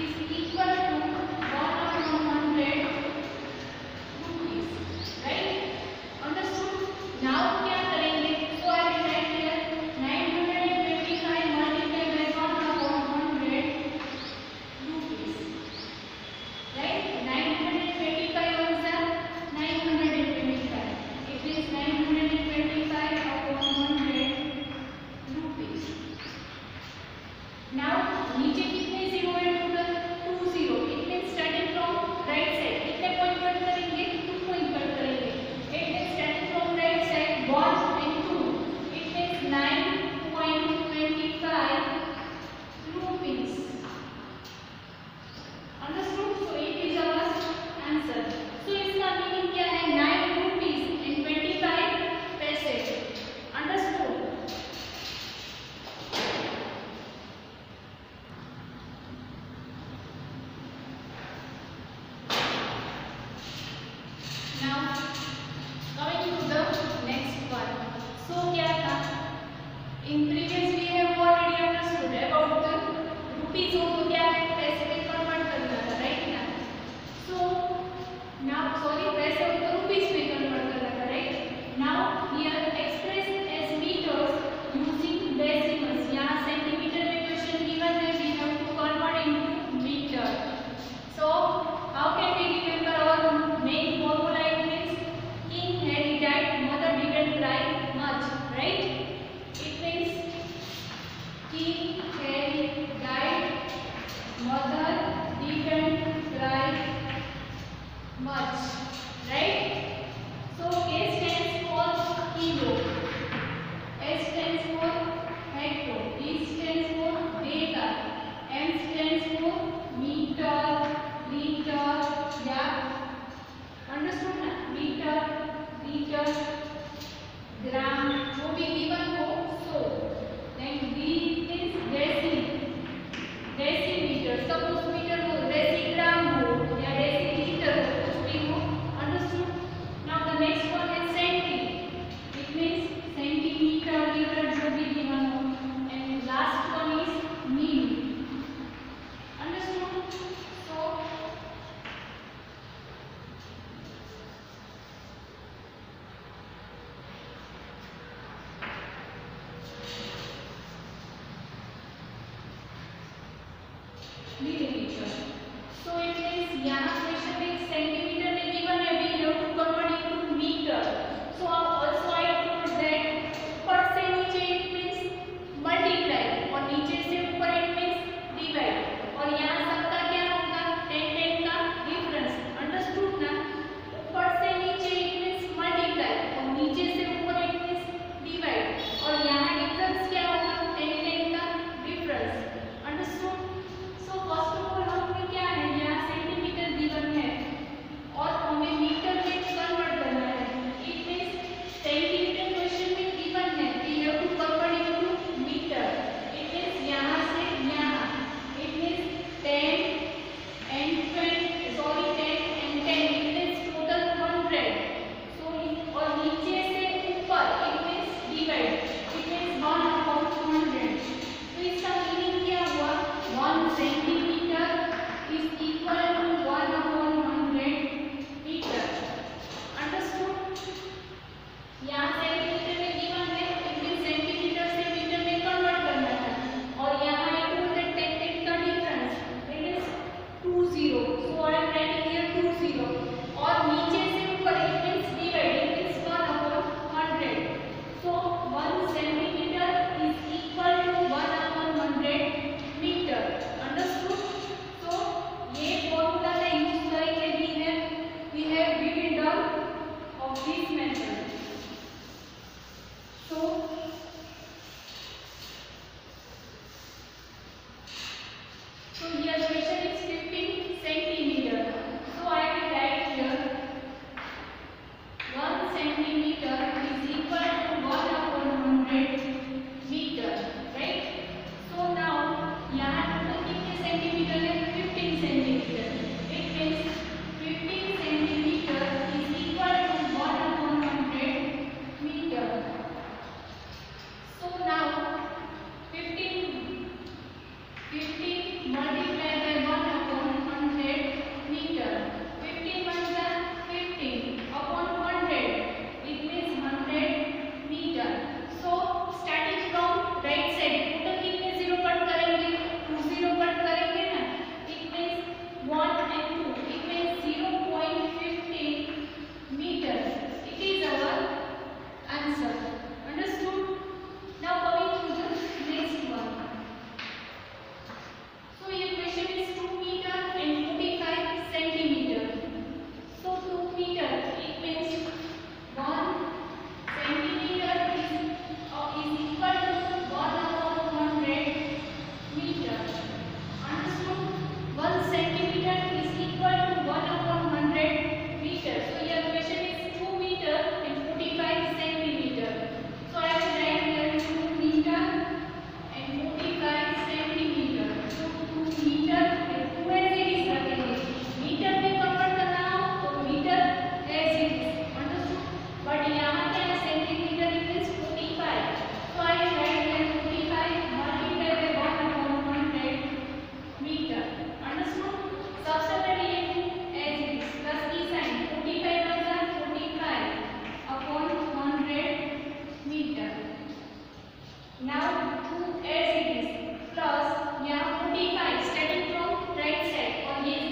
is equal to 100 rupees, right? Understood? Now क्या करेंगे? So I will write here 925 multiplied by 1/100 rupees, right? 925 ones are 925. It is 925 upon 100 rupees. Now नीचे कितने zero है total? 2 zero. It means starting from right side. कितने point cut करेंगे? 2 point cut करेंगे. It means starting from right side 1 and 2. It means 9.25 rupees. Understood? So it is our answer. So इसका meaning क्या है? 9 rupees and 25 पैसे. Understood? Now coming to the next one. So क्या था? In previous we have already understood about the rupees हो तो क्या है? पैसे में कन्वर्ट करना था, right ना? So now sorry पैसे हो तो rupees में कन्वर्ट करना था, right? Now here express as meters using decimals. यहाँ सेंटीमीटर में क्वेश्चन given है, we have to convert into meter. So how can we remember our main formula? It means king had died, mother didn't cry much, right? It means king had died, mother didn't cry much, right? So A stands for kilo, S stands for hecto, D stands for data, M stands for meter, liter, yeah. Understood ना? Meter, liter, gram जो भी given हो so. Then D is decimeter. Suppose meter हो decigram हो या decilitre हो, कुछ भी हो. Understood? Now the next one is centi. It means centimeter, liter जो भी गिवन हो. And last one is milli. Understood? So millimeter. So it means यहाँ क्वेश्चन में सेंटीमीटर में गिवन है, we have to convert into meter. So also I told that ऊपर से नीचे it means multiply और नीचे से ऊपर it means divide. और यहाँ सबका क्या होगा? 10 का डिफरेंस. अंडरस्टूड ना? ऊपर से नीचे it means multiply और नीचे से ऊपर it means divide. और यहाँ डिफरेंस क्या होगा? 10 का difference. Understood? So first of all हमें क्या है? यहाँ सेंटीमीटर गिवन है और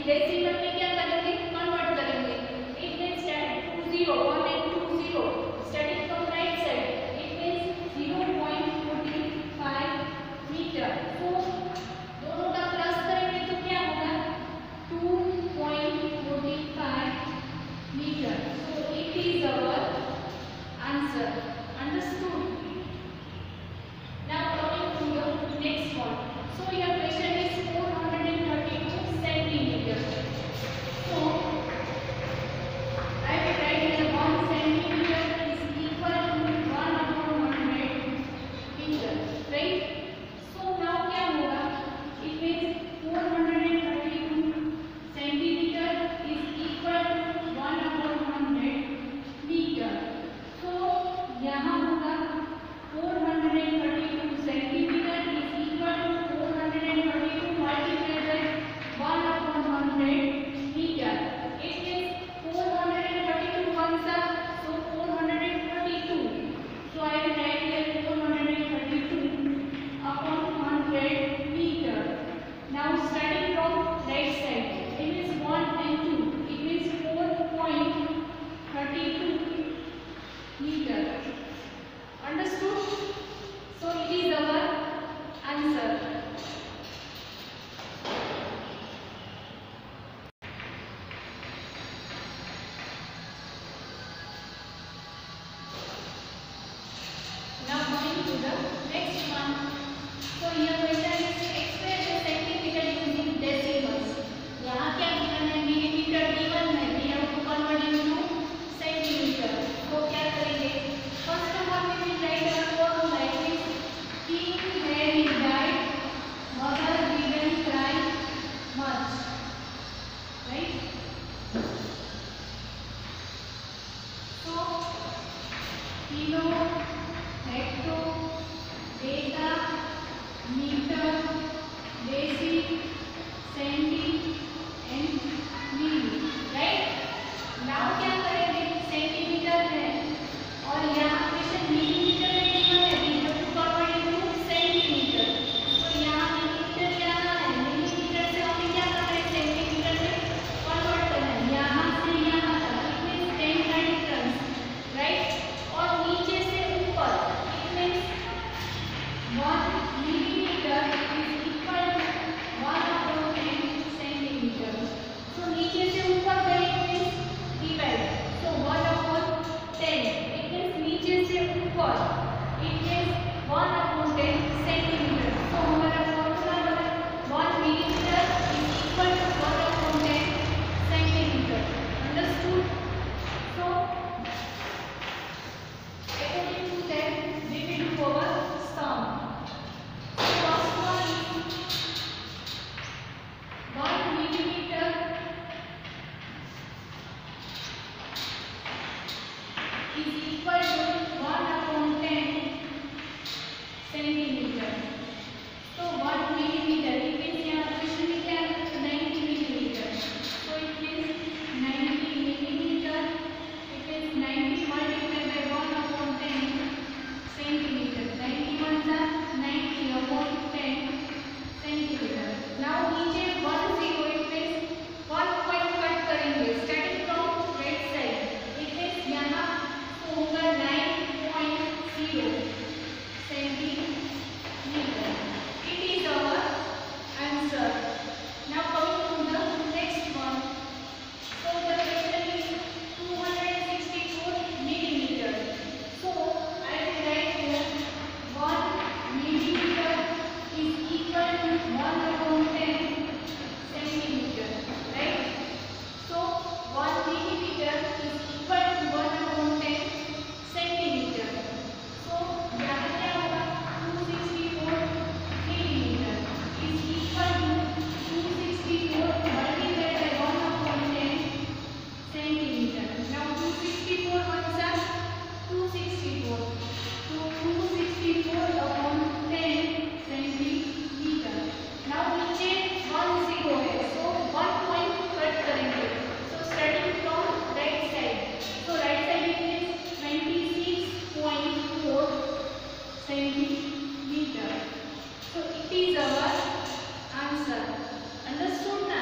डेसिमल में क्या करेंगे, कन्वर्ट करेंगे. It means that 20 1 and 20 starting from right side. It means 0.45 meter. तो दोनों का प्लस करेंगे तो क्या होगा, 2.45 meter. So it is our answer. Understood? Now coming to the next one. So your question is 432 centimeter. So I will write here 1 centimeter is equal to 1/100 meter. Right? So now क्या होगा? It means 432 centimeter is equal to 1/100 meter. So यहाँ होगा 432 centimeter is equal to 432 multiplied by 1/100 meter. It means 432 ones are, so 432. So I will write here 432 upon 100 meter. Now starting from right side, it means 1 and 2. It means 4.32 meter. Understood? So it is our answer. Now going to the next one. So here question is express the centimeter using decimals. यहाँ क्या given है, millimeter given है, we have to convert into centimeter. तो क्या करेंगे, first of all we will write our formula. It is King Harry died, mother didn't cry much. Right? So kilo, hecto, beta, meter, deci, centi and milli. Right? Now क्या करेंगे, centimetre है और यहाँ question millimeter में given है, we have to convert into centimeter. तो यहाँ millimetre यहाँ है, मिलीमीटर से हमें क्या करना है, सेंटीमीटर में कन्वर्ट करना है. यहाँ से यहाँ तक it means 10 radicals. Right? और नीचे से ऊपर it means 1 millimeter is equal to 1/10 centimeter. So नीचे से ऊपर गए it means divide. So 1/10. It means नीचे से ऊपर it means 1/10 centimeter. So हमारा फॉर्मूला बना 1 millimeter is equal to 1/10 centimeter. Understood? So according to that we will do our sum. First one is 1 millimeter is equal to 1/10 centimeter. So 1 millimeter it means यहाँ question में क्या है, 90 millimeter. So it means 90 millimeter. It means 90 multiplied by 1/10 centimeter. 90 ones are 90/10 centimeter. Now नीचे 1 0 it means 1 point cut करेंगे starting from right side. It means यहाँ तो होगा 9.0 centimeter. It is our answer. Now coming to the next one. So the question is 264 millimeter. So I will write here 1 millimeter is equal to 1/10 centimeter. Right? So 1 millimeter is equal to 1/10 centimeter. So यहाँ क्या होगा, 264 millimeter is equal to 264 multiplied by 1/10 centimeter. Now 264 ones are 264. So 264/10 centimeter. Now नीचे 1 0 है, so 1 point cut करेंगे. So starting from right side. So right side it is 26.4 centimeter. So it is our answer. Understood now?